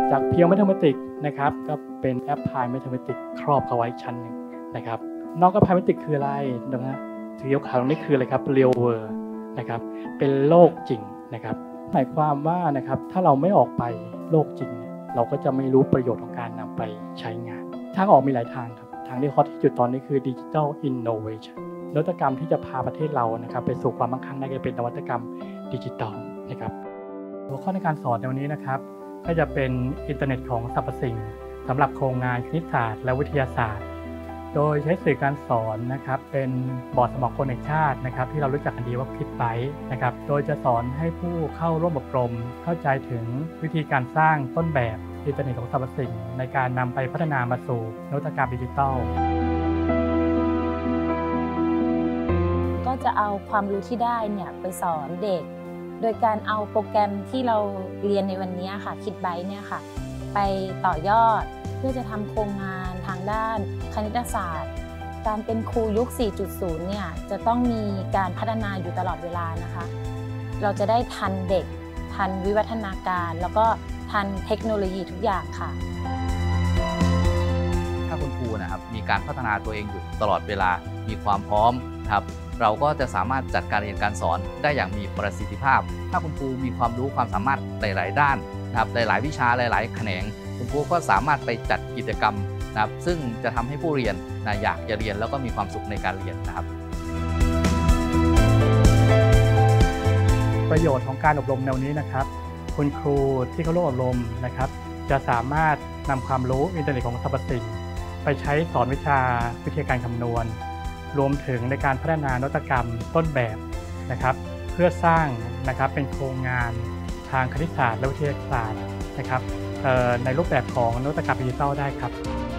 จากเพียวแมทเมติกนะครับก็เป็นแอปพลายแมทเมติกครอบเข้าไว้ชั้นหนึ่งนะครับนอกแอปพลายแมทเมติกคืออะไรนะฮะสีขาวนี่คืออะไรครับ real world นะครับเป็นโลกจริงนะครับหมายความว่านะครับถ้าเราไม่ออกไปโลกจริงเราก็จะไม่รู้ประโยชน์ของการนำไปใช้งานทางออกมีหลายทางครับทางที่ฮอตที่สุดตอนนี้คือ Digital Innovation นวัตกรรมที่จะพาประเทศเรานะครับไปสู่ความมั่งคั่งได้ก็เป็นนวัตกรรมดิจิทัลนะครับหัวข้อในการสอนในวันนี้นะครับก็จะเป็นอินเทอร์เน็ตของสรรพสิ่งสำหรับโครงงานคณิตศาสตร์และวิทยาศาสตร์โดยใช้สื่อการสอนนะครับเป็นบอร์ดสมองคนแห่งชาตินะครับที่เรารู้จักกันดีว่าคิดไบต์นะครับโดยจะสอนให้ผู้เข้าร่วมอบรมเข้าใจถึงวิธีการสร้างต้นแบบอินเทอร์เน็ตของสรรพสิ่งในการนำไปพัฒนามาสู่นวัตกรรมดิจิทัลก็จะเอาความรู้ที่ได้เนี่ยไปสอนเด็กโดยการเอาโปรแกรมที่เราเรียนในวันนี้ค่ะคิดไบต์เนี่ยค่ะไปต่อยอดเพื่อจะทำโครงงานทางด้านคณิตศาสตร์การเป็นครูยุค 4.0 เนี่ยจะต้องมีการพัฒนาอยู่ตลอดเวลานะคะเราจะได้ทันเด็กทันวิวัฒนาการแล้วก็ทันเทคโนโลยีทุกอย่างค่ะถ้าคุณครูนะครับมีการพัฒนาตัวเองอยู่ตลอดเวลามีความพร้อมครับเราก็จะสามารถจัดการเรียนการสอนได้อย่างมีประสิทธิภาพถ้าคุณครูมีความรู้ความสามารถหลายๆด้านนะครับหลายๆวิชาหลายๆแขนงคุณครูก็สามารถไปจัดกิจกรรมนะครับซึ่งจะทำให้ผู้เรียนอยากจะเรียนแล้วก็มีความสุขในการเรียนนะครับประโยชน์ของการอบรมแนวนี้นะครับคุณครูที่เข้าร่วมอบรมนะครับจะสามารถนำความรู้อินเทอร์เน็ตของสรรพสิ่งไปใช้สอนวิชาวิทยาการคำนวณรวมถึงในการพัฒนานวัตกรรมต้นแบบนะครับเพื่อสร้างนะครับเป็นโครงงานทางคณิตศาสตร์และวิทยาศาสตร์นะครับในรูปแบบของนวัตกรรมดิจิทัลได้ครับ